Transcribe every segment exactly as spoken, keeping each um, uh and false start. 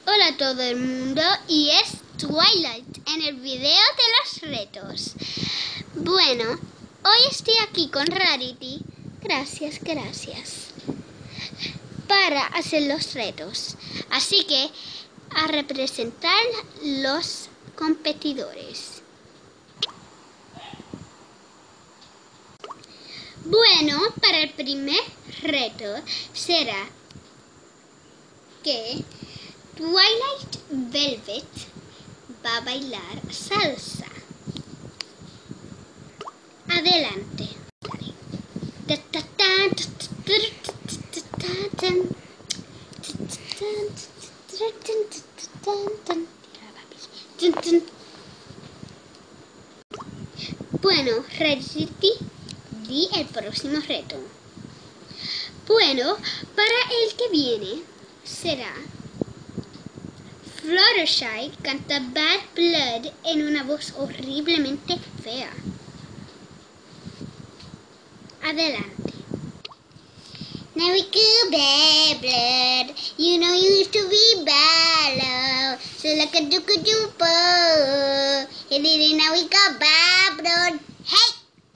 Hola a todo el mundo, y es Twilight en el video de los retos. Bueno, hoy estoy aquí con Rarity, gracias, gracias, para hacer los retos. Así que, a representar los competidores. Bueno, para el primer reto será que Twilight Velvet va a bailar salsa. Adelante. Bueno, Rarity, di el próximo reto. Bueno, para el que viene será Fluttershy canta Bad Blood en una voz horriblemente fea. Adelante. Now we go bad blood, you know you used to be bad, so like a duka dupo, and then now we got bad blood. Hey!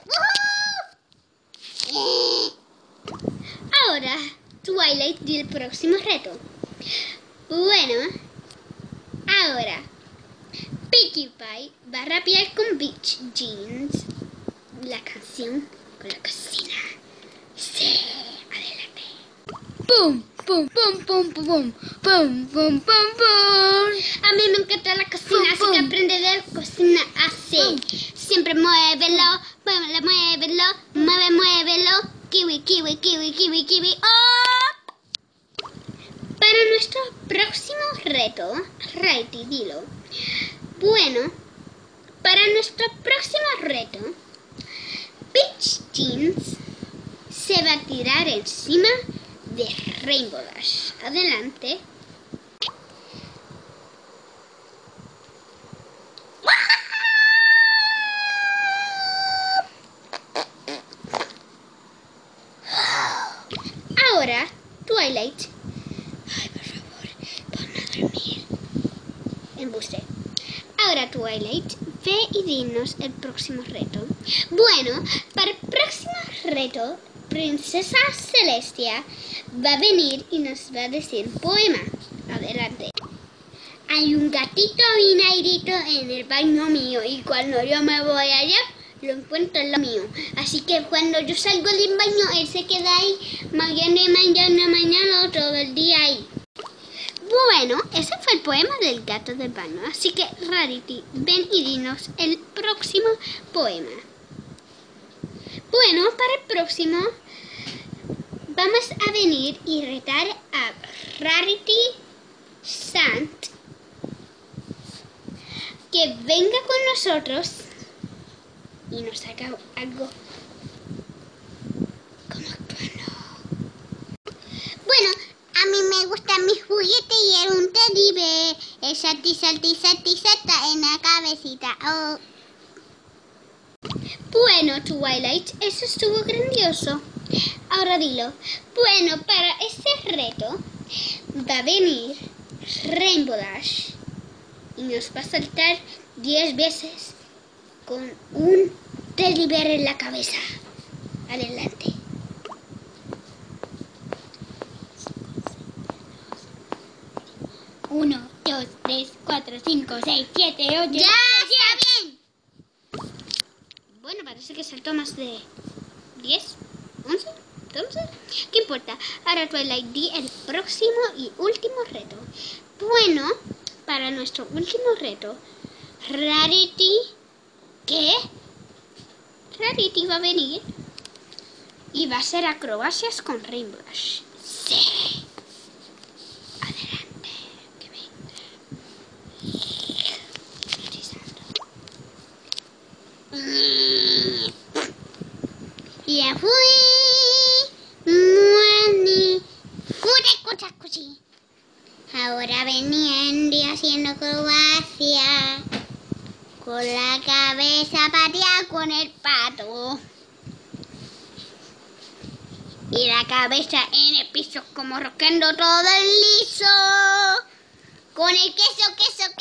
Woohoo! Ahora, Twilight del próximo reto. Bueno, ahora, Pinkie Pie va a rapear con Beach Jeans la canción con la cocina. Sí, adelante. Pum, pum, pum, pum, pum, pum, pum, pum, pum, pum. A mí me encanta la cocina, así que aprende de la cocina así. Siempre muévelo, muévelo, muévelo, mueve, muévelo. Kiwi, kiwi, kiwi, kiwi, kiwi. ¡Oh! Para nuestro próximo reto, Rarity, dilo. Bueno, para nuestro próximo reto, Beach Jeans se va a tirar encima de Rainbow Dash. Adelante. Ahora, Twilight. Ay, por favor, ponme a dormir. Embuste. Ahora, Twilight, ve y dinos el próximo reto. Bueno, para el próximo reto, Princesa Celestia va a venir y nos va a decir un poema. Adelante. Hay un gatito vinairito en el baño mío, y cuando yo me voy allá, lo encuentro en lo mío. Así que cuando yo salgo del baño, él se queda ahí, mañana, mañana, mañana, todo el día ahí. Bueno, ese fue el poema del gato del baño. Así que, Rarity, ven y dinos el próximo poema. Bueno, para el próximo, vamos a venir y retar a Rarity Sant que venga con nosotros y nos haga algo como actuando. Bueno, a mí me gustan mis juguetes y era un teddy bear. El salti, salti, salti, salta en la cabecita. Oh. Bueno, Twilight, eso estuvo grandioso. Ahora dilo. Bueno, para este reto va a venir Rainbow Dash y nos va a saltar diez veces con un teddy bear en la cabeza. Adelante. Uno, dos, tres, cuatro, cinco, seis, siete, ocho... ¡Ya! ¡Está bien! Bueno, parece que saltó más de diez, once, doce. ¿Qué importa? Ahora Twilight, di el próximo y último reto. Bueno, para nuestro último reto, Rarity... ¿Qué? Rarity va a venir y va a hacer acrobacias con Rainbow Dash. Sí. Adelante, que venga. Ya fui. Muani. Cuta, cuta, cuchi. Ahora venían y haciendo acrobacia. Con la cabeza pateada con el pato. Y la cabeza en el piso como roqueando todo el liso. Con el queso, queso,